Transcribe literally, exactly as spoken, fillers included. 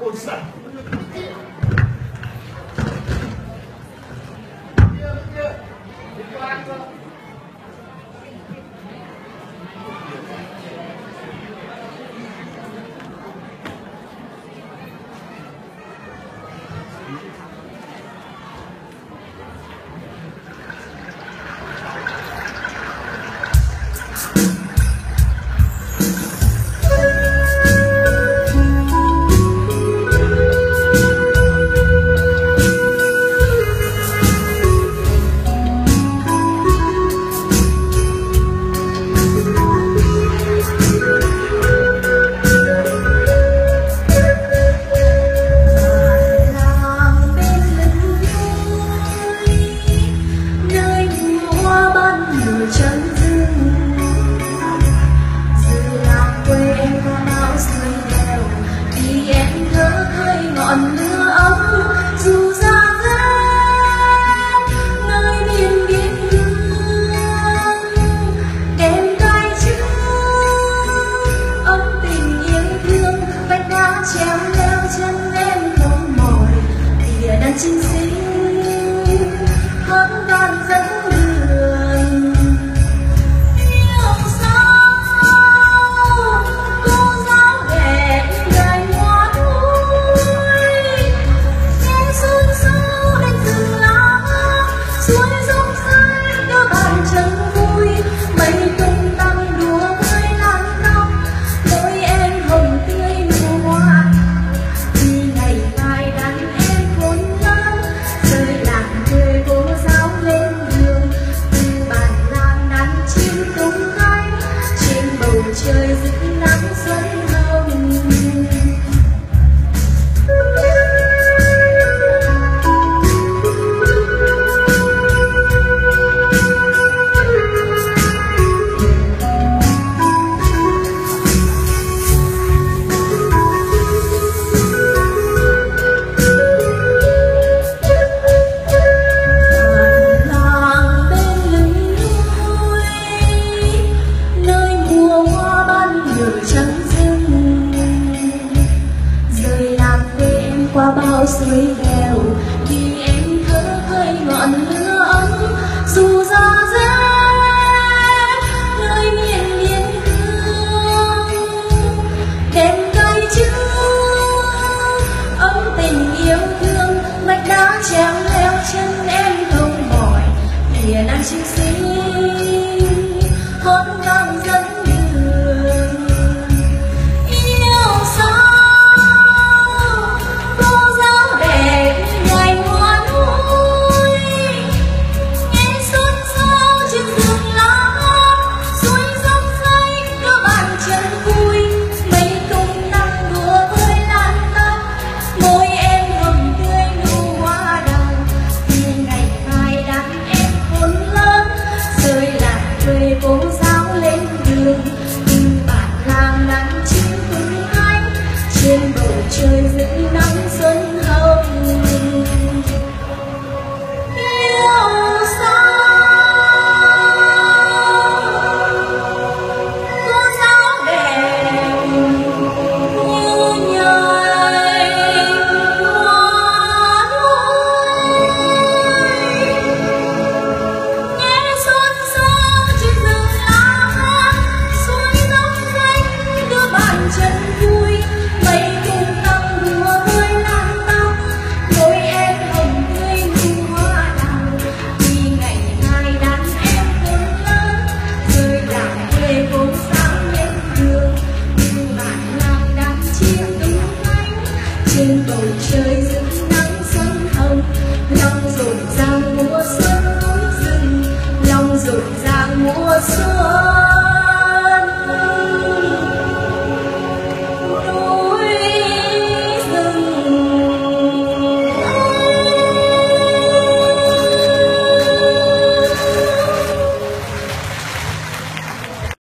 Ôi giời. Chính sĩ hát van dẫn đường yêu sao cô giáo đẹp gái ngoan ôi nghe xuân sâu lên rừng lá suối rông rơi đôi bàn chân vui mây tung tăng đùa với lan tóc đôi em hồng tươi nụ hoa vì ngày mai đàn em khôn rơi làng quê cô giáo lên đường từ bản làng đàn chim tung cánh trên bầu trời rực nắng xuân hồng. Qua bao suối nghèo thì em thơ khơi ngọn lửa ấm dù ra rét nơi miền biên cương đêm cay chứa ấm tình yêu thương mạch đá treo leo chân em không mỏi hiền anh chính sĩ hót vang dẫn đường yêu sao cô giáo lên đường từ bản làng nắng chim tung cánh trên bầu trời rực